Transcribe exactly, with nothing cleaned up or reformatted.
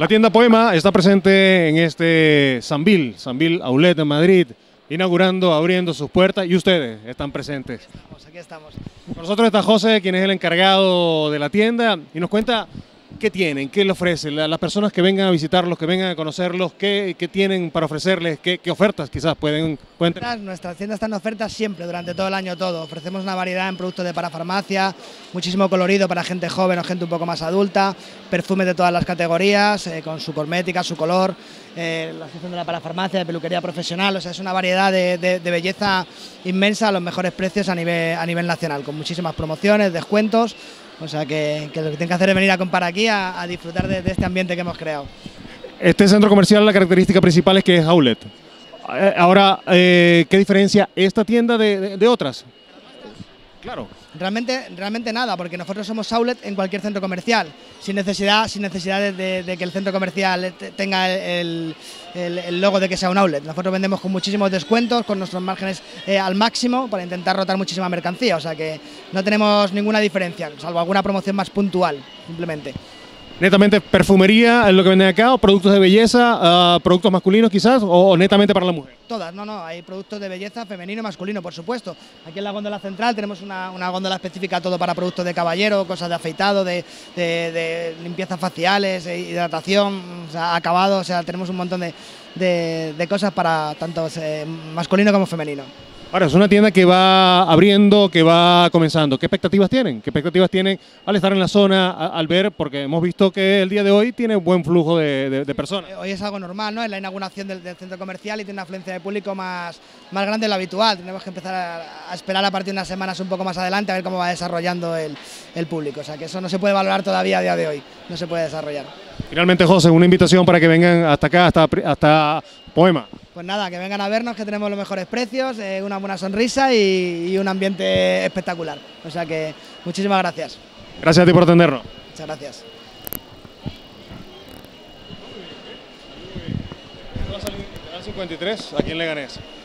La tienda Poema está presente en este Sambil, Sambil Outlet en Madrid, inaugurando, abriendo sus puertas, y ustedes están presentes. Aquí estamos, aquí estamos. Con nosotros está José, quien es el encargado de la tienda, y nos cuenta qué tienen, qué le ofrecen, las personas que vengan a visitarlos, que vengan a conocerlos, qué, qué tienen para ofrecerles, qué, qué ofertas quizás pueden, pueden tener. Nuestras tiendas están en ofertas siempre, durante todo el año todo. Ofrecemos una variedad en productos de parafarmacia, muchísimo colorido para gente joven o gente un poco más adulta, perfumes de todas las categorías, eh, con su cosmética, su color, eh, la sección de la parafarmacia, de peluquería profesional, o sea, es una variedad de, de, de belleza inmensa a los mejores precios a nivel, a nivel nacional, con muchísimas promociones, descuentos. O sea que, que lo que tienen que hacer es venir a comprar aquí a, a disfrutar de, de este ambiente que hemos creado. Este centro comercial, la característica principal es que es outlet. Ahora, eh, ¿qué diferencia esta tienda de, de, de otras? Claro. Realmente, realmente nada, porque nosotros somos outlet en cualquier centro comercial, sin necesidad, sin necesidad de, de, de que el centro comercial tenga el, el, el logo de que sea un outlet. Nosotros vendemos con muchísimos descuentos, con nuestros márgenes eh, al máximo, para intentar rotar muchísima mercancía, o sea que no tenemos ninguna diferencia, salvo alguna promoción más puntual, simplemente. ¿Netamente perfumería es lo que venden acá, o productos de belleza, uh, productos masculinos quizás, o, o netamente para la mujer? Todas, no, no, hay productos de belleza femenino y masculino, por supuesto. Aquí en la góndola central tenemos una, una góndola específica todo para productos de caballero, cosas de afeitado, de, de, de limpieza faciales, hidratación, o sea, acabado, o sea, tenemos un montón de, de, de cosas para tanto eh, masculino como femenino. Ahora, es una tienda que va abriendo, que va comenzando. ¿Qué expectativas tienen? ¿Qué expectativas tienen al estar en la zona, al ver? Porque hemos visto que el día de hoy tiene buen flujo de, de, de personas. Hoy es algo normal, ¿no? Es la inauguración del, del centro comercial y tiene una afluencia de público más, más grande de lo habitual. Tenemos que empezar a, a esperar a partir de unas semanas un poco más adelante a ver cómo va desarrollando el, el público. O sea, que eso no se puede valorar todavía a día de hoy, no se puede desarrollar. Finalmente, José, una invitación para que vengan hasta acá, hasta, hasta Poema. Pues nada, que vengan a vernos, que tenemos los mejores precios, eh, una buena sonrisa y, y un ambiente espectacular. O sea que muchísimas gracias. Gracias a ti por atendernos. Muchas gracias. cincuenta y tres, aquí en Leganés.